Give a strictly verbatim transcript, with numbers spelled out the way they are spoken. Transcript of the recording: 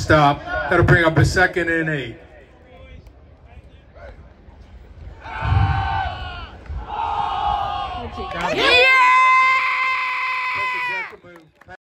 stop. That'll bring up a second and eight. Yeah.